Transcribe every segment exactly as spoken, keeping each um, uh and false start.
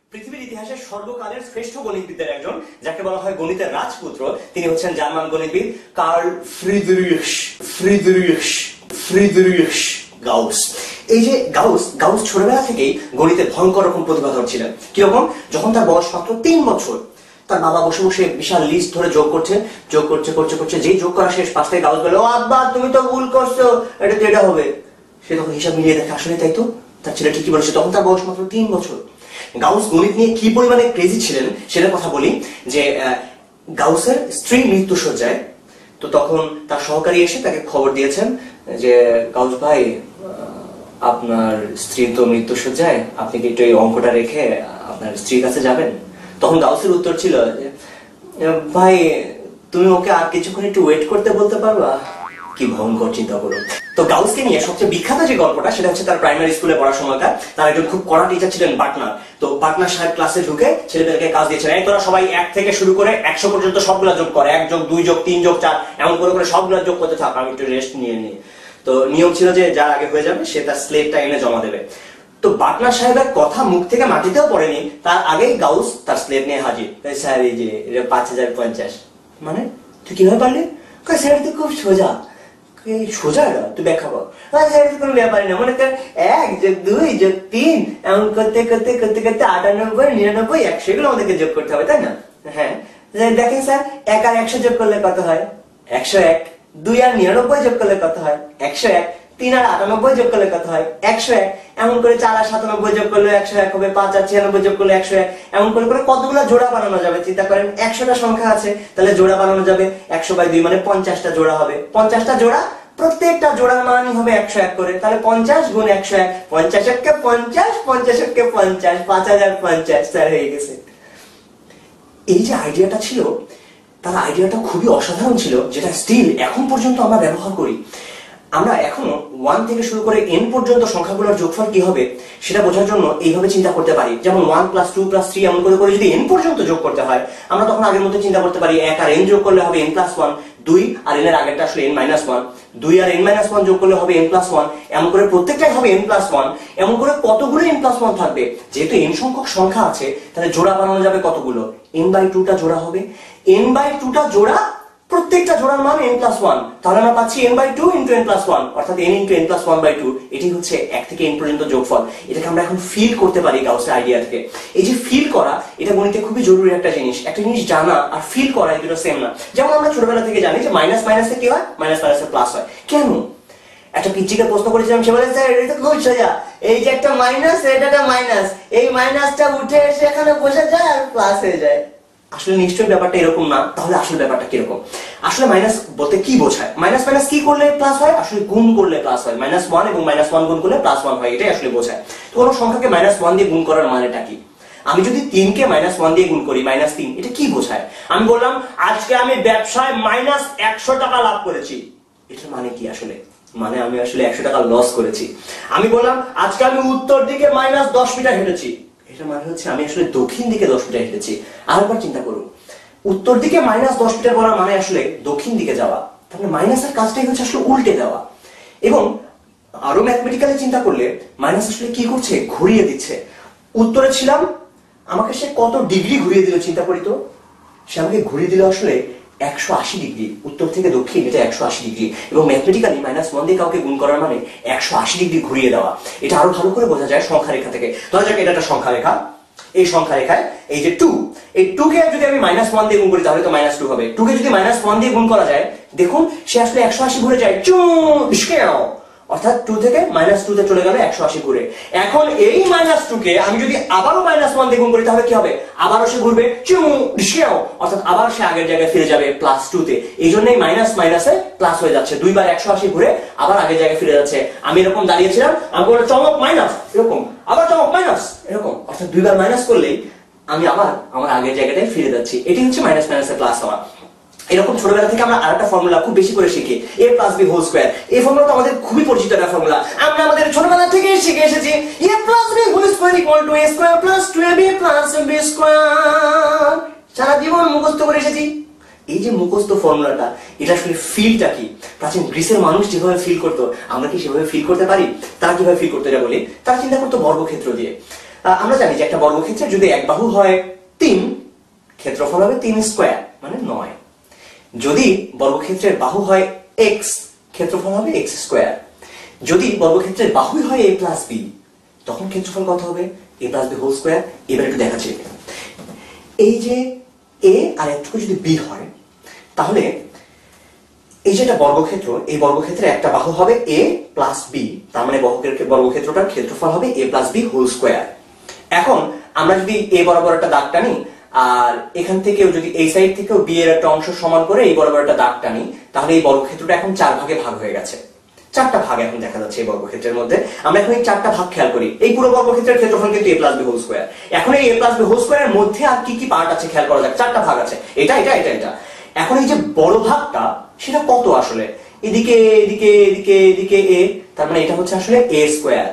পৃথিবীর ইতিহাসে সর্বকালের শ্রেষ্ঠ গণিতবিদের একজন, যাকে বলা হয় গণিতের রাজপুত্র, তিনি হচ্ছেন জার্মান গণিতবিদ Carl Friedrich Friedrich Friedrich Gauss. এই যে গাউস গাউস ছোটবেলা থেকেই গণিতে ভয়ঙ্কর রকম প্রতিভাধর ছিলেন। কিরকম? যখন তার বয়স মাত্র তিন বছর, তার বাবা বসে বসে বিশাল লিস্ট ধরে যোগ করছে যোগ করছে করছে করছে যে যোগ করা শেষ, পাশ থেকে গাউস বলে, ও আব্বা তুমি তো ভুল করছো, এটা তো এটা হবে। সে তখন হিসাব মিলিয়ে দেখে আসলে তাই তো, তার ছেলে ঠিকই বলেছে। তখন তার বয়স মাত্র তিন বছর। গাউস গণিত নিয়ে কি পরিমাণে ক্রেজি ছিলেন সেটার কথা বলি। যে গাউসের স্ত্রী মৃত্যুশয্যায়, তো তখন তার সহকারী এসে তাকে খবর দিয়েছেন যে গাউস ভাই, আপনার স্ত্রী তো মৃত্যুশয্যায়, আপনি কি একটু এই অঙ্কটা রেখে আপনার স্ত্রীর কাছে যাবেন? তখন গাউসের উত্তর ছিল, ভাই তুমি ওকে আর কিছুক্ষণ একটু ওয়েট করতে বলতে পারবা? কি ভয়ঙ্কর চিন্তা করুন। তো গাউসকে নিয়ে সবচেয়ে বিখ্যাত যে গল্পটা, সেটা হচ্ছে তার প্রাইমারি স্কুলে পড়ার সময়টা। তার একজন খুব কড়া টিচার ছিলেন বাটনার। তো বাটনার সাহেব ক্লাসে ঢুকে ছেলেদেরকে কাজ দিয়েছেন, এই তোরা সবাই এক থেকে শুরু করে একশো পর্যন্ত সবগুলা যোগ করে, এক যোগ দুই যোগ তিন যোগ চার এমন করে করে সবগুলা যোগ করতে থাক, আমি একটু রেস্ট নিয়ে নিই। তো নিয়ম ছিল যে যার আগে হয়ে যাবে সে তার স্লেটটা এনে জমা দেবে। তো বাটনার সাহেবের কথা মুখ থেকে মাটিতেও পড়েনি, তার আগেই গাউস তার স্লেট নিয়ে হাজির। স্যার এই যে পাঁচ হাজার পঞ্চাশ। মানে তুই কিভাবে পারলি? স্যার তো খুব সোজা। সোজা এটা তুই ব্যাখ্যা কর। কোনো ব্যাপারই না, মনে কর এক যোগ দুই যোগ তিন এমন করতে করতে করতে করতে আটানব্বই নিরানব্বই একশো এগুলো আমাদেরকে যোগ করতে হবে, তাই না? হ্যাঁ দেখেন স্যার, এক আর একশো যোগ করলে কত হয়? একশো এক। দুই আর নিরানব্বই যোগ করলে কত হয়? একশো এক। তিন আর আটানব্বই যোগ করলে কত হয়? একশো এক। এমন করে চার আর সাতানব্বই যোগ করলে একশো এক হবে, পাঁচ আর ছিয়ানব্বই যোগ করলে একশো এক। এমন করে করে কতগুলো জোড়া বানানো যাবে চিন্তা করেন। একশোটা সংখ্যা আছে, তাহলে জোড়া বানানো যাবে একশো বাই দুই, মানে পঞ্চাশটা জোড়া হবে। পঞ্চাশটা জোড়া, প্রত্যেকটা জোড়ার মানই হবে একশো এক করে। তাহলে পঞ্চাশ গুণ একশো এক, পঞ্চাশ এককে পঞ্চাশ, পঞ্চাশ এককে পঞ্চাশ, পাঁচ হাজার পঞ্চাশ স্যার হয়ে গেছে। এই যে আইডিয়াটা ছিল, তার আইডিয়াটা খুবই অসাধারণ ছিল, যেটা স্টিল এখন পর্যন্ত আমরা ব্যবহার করি। আমরা এখনো ওয়ান থেকে শুরু করে এন পর্যন্ত সংখ্যাগুলোর যোগফল কি হবে সেটা বোঝার জন্য এইভাবে চিন্তা করতে পারি। যেমন one plus two plus three এমন করে করে যদি এন পর্যন্ত যোগ করতে হয়, আমরা তখন আগের মতো চিন্তা করতে পারি এক আর এন যোগ করলে হবে এন প্লাস ওয়ান, দুই আর এন এর আগেরটা আসলে এন মাইনাস ওয়ান, দুই আর এন মাইনাস ওয়ান যোগ করলে হবে এন প্লাস ওয়ান, এমন করে প্রত্যেকটাই হবে এন প্লাস ওয়ান। এমন করে কতগুলো এন প্লাস ওয়ান থাকবে? যেহেতু এন সংখ্যক সংখ্যা আছে, তাহলে জোড়া বানানো যাবে কতগুলো? এন বাই টুটা জোড়া হবে। এন বাই টুটা জোড়া, প্রত্যেকটা জোড়ার মান n প্লাস ওয়ান, তাহলে আমরা পাচ্ছি n by two into n plus one, অর্থাৎ n into n plus one by two. এটি হচ্ছে এক থেকে n পর্যন্ত যোগফল। এটাকে আমরা এখন ফিল করতে পারি গাউসের আইডিয়া থেকে। এই যে ফিল করা, এটা গণিতে খুবই জরুরি একটা জিনিস। একটা জিনিস জানা আর ফিল করা এই দুটো সেম না। যেমন আমরা ছোটবেলা থেকে জানি যে মাইনাস মাইনাসে কি হয়? মাইনাস মাইনাসে প্লাস হয়। কেন? একটা পিচ্চিকে প্রশ্ন করেছিলাম, সে বলে স্যার এটা তো খুব সোজা, এই যে একটা মাইনাস, এটা একটা মাইনাস, এই মাইনাসটা উঠে এসে এখানে বসে যায় আর প্লাস হয়ে যায়। আসলে নিশ্চয়ই ব্যাপারটা এরকম না। তাহলে আসলে ব্যাপারটা কিরকম? আসলে মাইনাস বলতে কি বোঝায়? মাইনাস মাইনাস কি করলে প্লাস হয়? আসলে গুণ করলে প্লাস হয়। মাইনাস ওয়ান এবং মাইনাস ওয়ান গুণ করলে প্লাস ওয়ান হয়, এটাই আসলে বোঝায়। তো কোনো সংখ্যাকে মাইনাস ওয়ান দিয়ে গুণ করার মানেটা কি? আমি যদি তিনকে মাইনাস ওয়ান দিয়ে গুণ করি, মাইনাস তিন, এটা কি বোঝায়? আমি বললাম আজকে আমি ব্যবসায় মাইনাস একশো টাকা লাভ করেছি, এটার মানে কি আসলে? মানে আমি আসলে একশো টাকা লস করেছি। আমি বললাম আজকে আমি উত্তর দিকে মাইনাস দশ মিটার হেঁটেছি, এটা মানে হচ্ছে আমি আসলে দক্ষিণ দিকে দশ মিটার হেঁটেছি। আরেকবার চিন্তা করুন, উত্তর দিকে মাইনাস দশ মিটার বলার মানে আসলে দক্ষিণ দিকে যাওয়া। তাহলে মাইনাসের কাজটাই হচ্ছে আসলে উল্টে দেওয়া। এবং আরো ম্যাথমেটিক্যালি চিন্তা করলে মাইনাস আসলে কি করছে? ঘুরিয়ে দিচ্ছে। উত্তরে ছিলাম, আমাকে সে কত ডিগ্রি ঘুরিয়ে দিল চিন্তা করি তো। সে আমাকে ঘুরিয়ে দিল আসলে একশো আশি ডিগ্রি। উত্তর থেকে দক্ষিণ, এটা একশো আশি ডিগ্রি। এবং ম্যাথমেটিক্যালি মাইনাস ওয়ান দিয়ে কাউকে গুণ করার মানে একশো আশি ডিগ্রি ঘুরিয়ে দেওয়া। এটা আরো ভালো করে বোঝা যায় সংখ্যা রেখা থেকে। ধরা যাক এটা একটা সংখ্যা রেখা। এই সংখ্যা রেখায় এই যে টু, এই টু কে যদি আমি মাইনাস ওয়ান দিয়ে গুণ করি তাহলে তো মাইনাস টু হবে। টু কে যদি মাইনাস ওয়ান দিয়ে গুণ করা যায়, দেখুন সে আসলে একশো আশি ঘুরে যায়, অর্থাৎ টু থেকে মাইনাস টু তে চলে গেল একশো আশি ঘুরে। এখন এই মাইনাস টু কে আমি যদি আবারও মাইনাস ওয়ান দিয়ে গুণ করি তাহলে কি হবে? আবারও সে ঘুরবে, অর্থাৎ আবার সে আগের জায়গায় ফিরে যাবে প্লাস টু তে। এই জন্যই মাইনাস মাইনাসে প্লাস হয়ে যাচ্ছে, দুইবার একশো আশি ঘুরে আবার আগের জায়গায় ফিরে যাচ্ছে। আমি এরকম দাঁড়িয়েছিলাম, আমি বললাম চমক মাইনাস, এরকম আবার চমক মাইনাস, এরকম, অর্থাৎ দুইবার মাইনাস করলেই আমি আবার আমার আগের জায়গাটায় ফিরে যাচ্ছি। এটি হচ্ছে মাইনাস মাইনাসে প্লাস হওয়া। এরকম ছোটবেলা থেকে আমরা আরেকটা ফর্মুলা খুব বেশি করে শিখি, A plus B whole square. এই ফর্মুলা তো আমাদের খুবই পরিচিত একটা ফর্মুলা, আমরা আমাদের ছোটবেলা থেকে শিখে এসেছি। A plus B whole square equal to A square plus two A B plus B square. সারা জীবন মুখস্থ করে এসেছি। এই যে মুখস্থ ফর্মুলাটা, এটা আসলে ফিলটা কি? প্রাচীন গ্রিসের মানুষ যেভাবে ফিল করতো, আমরা কি সেভাবে ফিল করতে পারি? তারা কিভাবে ফিল করতো এটা বলি। তারা চিন্তা করতো বর্গক্ষেত্র দিয়ে। আমরা জানি যে একটা বর্গক্ষেত্রের যদি এক বাহু হয় তিন, ক্ষেত্রফল হবে তিন স্কোয়ার মানে নয়। যদি বর্গক্ষেত্রের বাহু হয় এক্স, ক্ষেত্রফল হবে এক্স স্কোয়ার। যদি বর্গক্ষেত্রের বাহুই হয় এ প্লাস বি, তখন ক্ষেত্রফল কত হবে? A plus B whole square. এবার একটু দেখাচ্ছি, এই যে এ আর একটুকু যদি বি হয়, তাহলে এই যে একটা বর্গক্ষেত্র, এই বর্গক্ষেত্রে একটা বাহু হবে এ প্লাস বি, তার মানে বর্গক্ষেত্রটার ক্ষেত্রফল হবে A plus B whole square. এখন আমরা যদি এ বরাবর একটা দাগ টানি, আর এখান থেকেও যদি এই সাইড থেকেও বি এর একটা অংশ সমান করে এই বরাবর একটা দাগ টানি, তাহলে এই বর্গক্ষেত্রটা এখন চার ভাগে ভাগ হয়ে গেছে। চারটা ভাগ এখন দেখা যাচ্ছে এই বর্গক্ষেত্রের মধ্যে। আমরা এখন এই চারটা ভাগ খেয়াল করি। এই পুরো বর্গক্ষেত্রের ক্ষেত্রফল কিন্তু A plus B whole square. এখন এই এ প্লাস বি হোল স্কোয়ারের মধ্যে আর কি কি পার্ট আছে খেয়াল করা যাক। চারটা ভাগ আছে, এটা এটা এটা এটা। এখন এই যে বড় ভাগটা, সেটা কত আসলে? এদিকে এদিকে এদিকে এদিকে এ, তার মানে এটা হচ্ছে আসলে এ স্কোয়ার।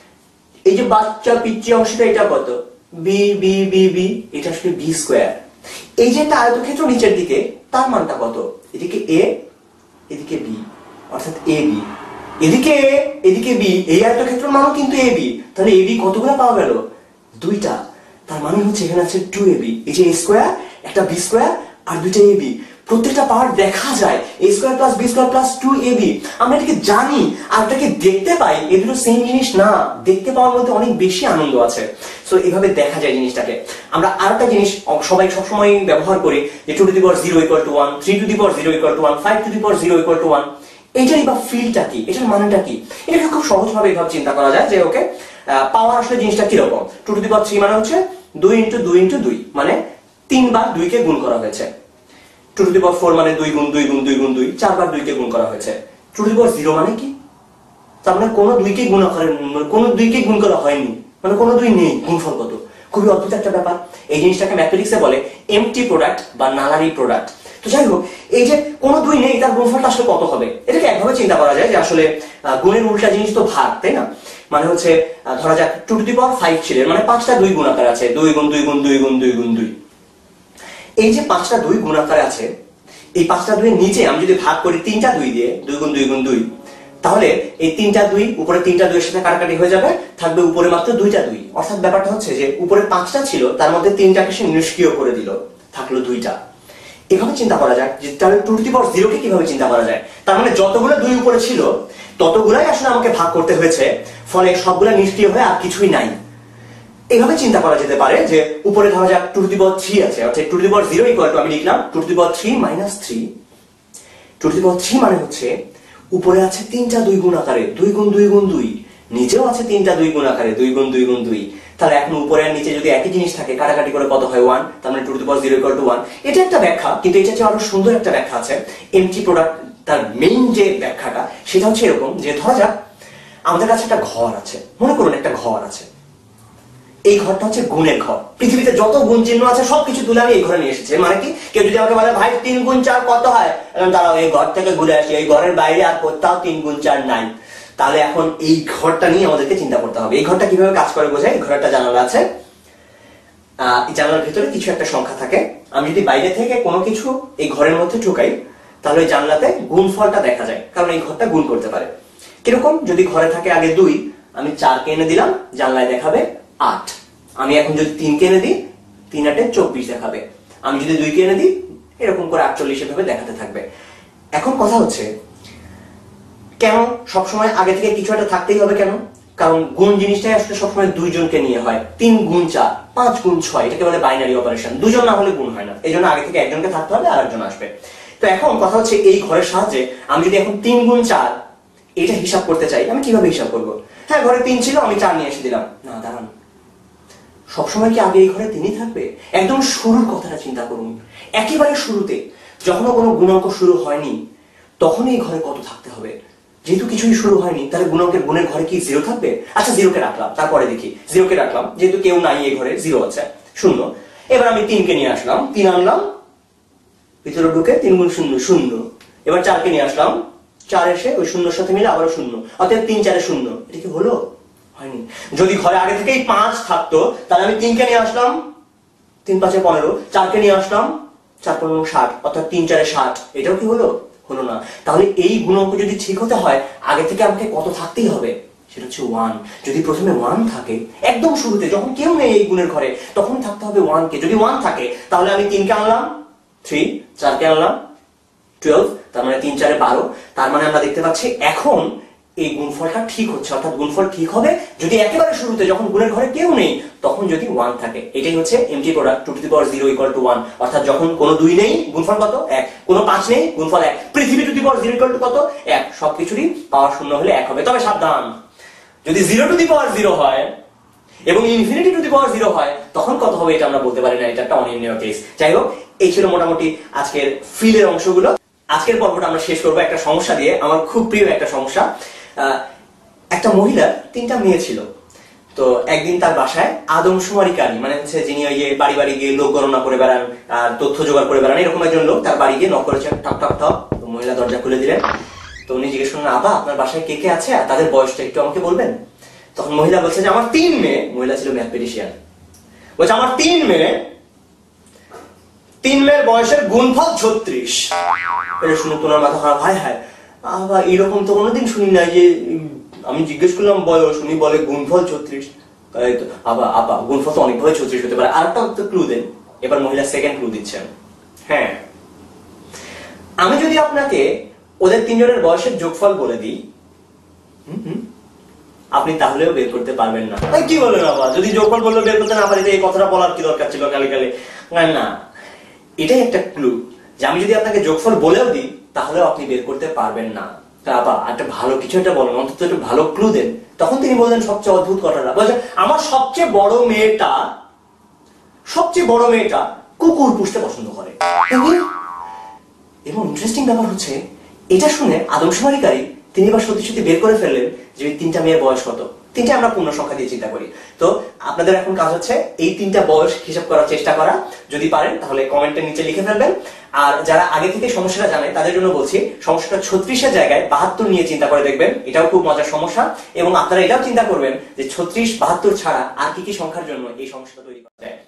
এই যে বাচ্চা পিচ্চি অংশটা, এটা কত? বি বি বি বি, এটা আসলে বি স্কোয়ার। এই যে একটা আয়তক্ষেত্র নিচের দিকে, তার মানটা কত? এদিকে এ এদিকে বি, অর্থাৎ এ বি। এদিকে এ এদিকে বি, এই আয়তক্ষেত্রের মানও কিন্তু এ বি। তাহলে এ বি কতগুলো পাওয়া গেল? দুইটা। তার মানে হচ্ছে এখানে আছে টু এ বি। এই যে এ স্কোয়ার, একটা বি স্কোয়ার আর দুইটা এ বি, প্রত্যেকটা পার্ট দেখা যায় A square plus B square plus two A B. আমরা এটাকে জানি আর এটাকে দেখতে পাই, এ দুটো সেম জিনিস না। দেখতে পাওয়ার মধ্যে অনেক বেশি আনন্দ আছে। সো এইভাবে দেখা যায় জিনিসটাকে। আমরা আরেকটা জিনিস সবাই সবসময় ব্যবহার করি, যে two to the power zero equal to one, three to the power zero equal to one, five to the power zero equal to one. এটারই বা ফিলটা কি, এটার মানেটা কি? এটাকে খুব সহজভাবে এইভাবে চিন্তা করা যায় যে ওকে, পাওয়ার আসলে জিনিসটা কিরকম। Two to the power three মানে হচ্ছে দুই ইন্টু দুই ইন্টু দুই, মানে তিনবার দুইকে গুণ করা হয়েছে। Two to the power four মানে দুই গুণ দুই গুণ দুই গুণ দুই, চারবার দুইকে গুণ করা হয়েছে। Two to the power zero মানে কি? তার মানে কোনো দুইকে গুণ করে, কোনো দুইকে গুণ করা হয়নি, মানে কোনো দুই নেই। গুণফল কত? খুবই অদ্ভুত একটা ব্যাপার। এই জিনিসটাকে ম্যাথমেটিক্সে বলে এমটি প্রোডাক্ট বা নালারি প্রোডাক্ট। তো যাই হোক, এই যে কোনো দুই নেই, তার গুণফলটা আসলে কত হবে? এটাকে একভাবে চিন্তা করা যায় যে আসলে গুণের উল্টা জিনিস তো ভাগ, তাই না? মানে হচ্ছে ধরা যাক two to the power five ছিল, মানে পাঁচটা দুই গুণ আকারে আছে, দুই গুণ দুই গুণ দুই গুণ দুই গুণ দুই। এই যে পাঁচটা দুই গুণ আকারে আছে, এই পাঁচটা দুইয়ের নিচে আমি যদি ভাগ করি তিনটা দুই দিয়ে, দুই গুণ দুই গুণ দুই, তাহলে এই তিনটা দুই উপরে তিনটা দুইয়ের সাথে কাটাকাটি হয়ে যাবে, থাকবে উপরে মাত্র দুইটা দুই। অর্থাৎ ব্যাপারটা হচ্ছে যে উপরে পাঁচটা ছিল, তার মধ্যে তিনটাকে সে নিষ্ক্রিয় করে দিল, থাকলো দুইটা। এভাবে চিন্তা করা যায় যে তাহলে two to the power zero কে কিভাবে চিন্তা করা যায়। তার মানে যতগুলো দুই উপরে ছিল ততগুলাই আসলে আমাকে ভাগ করতে হয়েছে, ফলে সবগুলা নিষ্ক্রিয় হয়ে আর কিছুই নাই। এইভাবে চিন্তা করা যেতে পারে যে উপরে ধরা যাক two to the power three আছে, অর্থাৎ two to the power zero equal to আমি লিখলাম two to the power three minus three. Two to the power three মানে হচ্ছে উপরে আছে তিনটা দুই গুণ আকারে, দুই গুণ দুই গুণ দুই, নিচেও আছে তিনটা দুই গুণ আকারে, দুই গুণ দুই গুণ দুই। তাহলে এখন উপরে আর নিচে যদি একই জিনিস থাকে, কাটাকাটি করে কত হয়? ওয়ান। তার মানে two to the power zero equal to one. এটা একটা ব্যাখ্যা, কিন্তু এটা হচ্ছে আরো সুন্দর একটা ব্যাখ্যা আছে। এমটি প্রোডাক্ট তার মেইন যে ব্যাখ্যাটা, সেটা হচ্ছে এরকম যে ধরা যাক আমাদের কাছে একটা ঘর আছে, মনে করুন একটা ঘর আছে। এই ঘরটা হচ্ছে গুণের ঘর। পৃথিবীতে যত গুণ চিহ্ন আছে সবকিছু তুলে আমি এই ঘরে নিয়ে এসেছি। মানে কি, কেউ যদি আমাকে বলে ভাই তিন গুণ চার কত হয়, দাঁড়াও এই ঘর থেকে ঘুরে আসি, এই ঘরের বাইরে আর কোথাও তিন গুণ চার নাই। তাহলে এখন এই ঘরটা নিয়ে আমাদেরকে চিন্তা করতে হবে। এই ঘরটা কিভাবে কাজ করে বোঝায়। এই ঘরে একটা জানালা আছে, আহ জানালার ভিতরে কিছু একটা সংখ্যা থাকে। আমি যদি বাইরে থেকে কোনো কিছু এই ঘরের মধ্যে ঢুকাই, তাহলে ওই জানলাতে গুণফলটা দেখা যায়, কারণ এই ঘরটা গুণ করতে পারে। কিরকম, যদি ঘরে থাকে আগে দুই, আমি চারকে এনে দিলাম, জানলায় দেখাবে আট। আমি এখন যদি তিনকে এনে দিই, তিন আটে চব্বিশ দেখাবে। আমি যদি দুইকে এনে দিই, এরকম করে আটচল্লিশ ভাবে দেখাতে থাকবে। এখন কথা হচ্ছে কেন সবসময় আগে থেকে কিছু একটা থাকতেই হবে কেন? কারণ গুণ জিনিসটাই আসলে সবসময় দুইজনকে নিয়ে হয়। তিন গুণ চার, পাঁচ গুণ ছয়, এটাকে বলে বাইনারি অপারেশন। দুজন না হলে গুণ হয় না, এই জন্য আগে থেকে একজনকে থাকতে হবে, আর একজন আসবে। তো এখন কথা হচ্ছে এই ঘরের সাহায্যে আমি যদি এখন তিন গুণ চার এটা হিসাব করতে চাই, আমি কিভাবে হিসাব করবো? হ্যাঁ, ঘরে তিন ছিল, আমি চার নিয়ে এসে দিলাম। না, দাঁড়ান, সবসময় কি আগে এই ঘরে তিনই থাকবে? একদম শুরুর কথাটা চিন্তা করুন। একেবারে শুরুতে যখন কোনো গুণাঙ্ক শুরু হয়নি, তখন এই ঘরে কত থাকতে হবে? যেহেতু কিছুই শুরু হয়নি, তাহলে গুণাঙ্কের গুণের ঘরে কি জিরো থাকবে? আচ্ছা, জিরোকে রাখলাম, তারপরে দেখি। জিরোকে রাখলাম, যেহেতু কেউ নাই এই ঘরে, জিরো আছে, শূন্য। এবার আমি তিনকে নিয়ে আসলাম, তিন আনলাম, ভিতরে ঢুকে তিন গুণ শূন্য শূন্য। এবার চারকে নিয়ে আসলাম, চার এসে ওই শূন্যর সাথে মিলে আবার শূন্য, অর্থাৎ তিন চারে শূন্য। এটা কি হলো? হয়নি। যদি ঘরে আগে থেকেই পাঁচ থাকতো, তাহলে আমি তিনকে নিয়ে আসলাম, তিন পাঁচে পনেরো, চারকে নিয়ে আসলাম, চার পনেরো ষাট, অর্থাৎ তিন চারে ষাট। এটাও কি হলো? হলো না। তাহলে এই গুণাঙ্ক যদি ঠিক হতে হয়, আগে থেকে আমাকে কত থাকতেই হবে সেটা হচ্ছে ওয়ান। যদি প্রথমে ওয়ান থাকে একদম শুরুতে, যখন কেউ নেই এই গুণের ঘরে, তখন থাকতে হবে ওয়ান কে। যদি ওয়ান থাকে তাহলে আমি তিনকে আনলাম থ্রি, চারকে আনলাম টুয়েলভ, তার মানে তিন চারে বারো। তার মানে আমরা দেখতে পাচ্ছি এখন এই গুণফলটা ঠিক হচ্ছে, অর্থাৎ গুণফল ঠিক হবে যদি একেবারে শুরুতে যখন গুণের ঘরে কেউ নেই তখন যদি ওয়ান থাকে। এটাই হচ্ছে empty product two to the power zero equal to one, অর্থাৎ যখন কোনো দুই নেই গুণফল কত এক, কোনো পাঁচ নেই গুণফল এক, পৃথিবী to the power zero equal to কত এক, সবকিছুরই পাওয়ার শূন্য হলে এক হবে। তবে সাবধান, যদি zero to the power zero হয় এবং infinity to the power zero হয় তখন কত হবে এটা আমরা বলতে পারি না, এটা একটা অনির্ণেয় কেস। যাই হোক, এই ছিল মোটামুটি আজকের ফিলের অংশগুলো। আজকের পর্বটা আমরা শেষ করবো একটা সমস্যা দিয়ে, আমার খুব প্রিয় একটা সমস্যা। একটা মহিলার তিনটা মেয়ে ছিল, তো একদিন তার বাসায় আদমশুমারিকারী, মানে হচ্ছে যিনি ওই যে বাড়ি বাড়ি গিয়ে লোক গণনা করে বেড়ান আর তথ্য জোগাড় করে বেড়ান, এরকম একজন লোক তার বাড়ি গিয়ে নক করেছেন, ঠক ঠক ঠক। তো মহিলা দরজা খুলে দিলেন। তো উনি জিজ্ঞেস করলেন, আবা আপনার বাসায় কে কে আছে আর তাদের বয়সটা একটু আমাকে বলবেন? তখন মহিলা বলছে যে আমার তিন মেয়ে। মহিলা ছিল ম্যাথমেটিশিয়ান। বলছে আমার তিন মেয়ে, তিন মেয়ের বয়সের গুণফল ছত্রিশ। এটা শুনে তোমার মাথা খারাপ, হায় হায় আবা এরকম তো কোনোদিন শুনি না, যে আমি জিজ্ঞেস করলাম বয়স, উনি বলে গুণফল ছত্রিশ। আবা আপা গুণফল তো অনেকভাবে ছত্রিশ হতে পারে, আর একটা ক্লু দেন। এবার মহিলা সেকেন্ড ক্লু দিচ্ছেন। হ্যাঁ, আমি যদি আপনাকে ওদের তিনজনের বয়সের যোগফল বলে দিই, আপনি তাহলেও বের করতে পারবেন না। কি বলেন বাবা, যদি যোগফল বললে বের করতে না পারি এই কথাটা বলার কি দরকার ছিল কালে কালে? না, এটাই একটা ক্লু যে আমি যদি আপনাকে যোগফল বলেও দিই তাহলেও আপনি বের করতে পারবেন না। বাবা একটা ভালো কিছু একটা বলেন, অন্তত একটু ভালো ক্লু দেন। তখন তিনি বললেন সবচেয়ে অদ্ভুত কথাটা, বলছেন আমার সবচেয়ে বড় মেয়েটা, সবচেয়ে বড় মেয়েটা কুকুর পুষতে পছন্দ করে। এবং ইন্টারেস্টিং ব্যাপার হচ্ছে, এটা শুনে আদমশুমারিকারী তিনি এবার সত্যি সত্যি বের করে ফেললেন যে ওই তিনটা মেয়ের বয়স কত। তিনটা আমরা পূর্ণ সংখ্যা দিয়ে চিন্তা করি। তো আপনাদের এখন কাজ হচ্ছে এই তিনটা বয়স হিসাব করার চেষ্টা করা। যদি পারেন তাহলে কমেন্টের নিচে লিখে ফেলবেন। আর যারা আগে থেকে সমস্যাটা জানে তাদের জন্য বলছি, সমস্যাটা ছত্রিশের জায়গায় বাহাত্তর নিয়ে চিন্তা করে দেখবেন, এটাও খুব মজার সমস্যা। এবং আপনারা এটাও চিন্তা করবেন যে ছত্রিশ বাহাত্তর ছাড়া আর কি কি সংখ্যার জন্য এই সমস্যাটা তৈরি করা যায়।